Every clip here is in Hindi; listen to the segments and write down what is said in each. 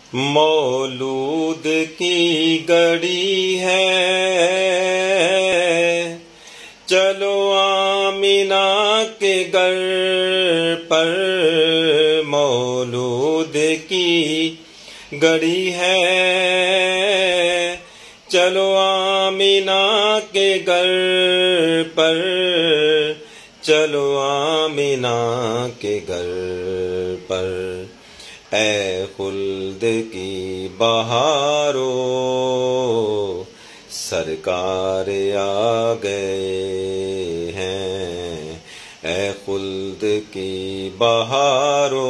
मौलूद की घड़ी है, चलो आमिना के घर पर। मौलूद की घड़ी है, चलो आमिना के घर पर। चलो आमिना के घर पर। ऐ खुल्द की बहारों, सरकार आ गए हैं। ऐ खुल्द की बहारों,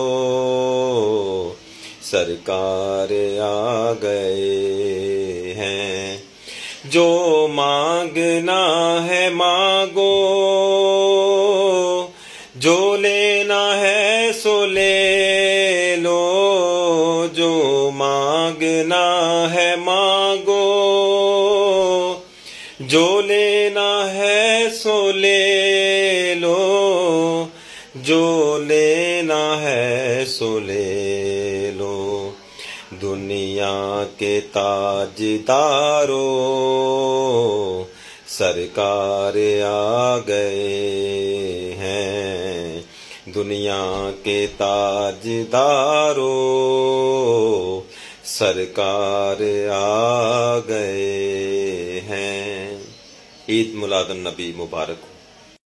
सरकार आ गए हैं। जो मांगना है मांगो, जो लेना है सो ले लो। जो मांगना है मांगो, जो लेना है सो ले लो। जो लेना है सो ले लो। दुनिया के ताजदारों, सरकार आ गए हैं। दुनिया के ताजदारों, सरकार आ गए हैं। ईद मिलादुन नबी मुबारक।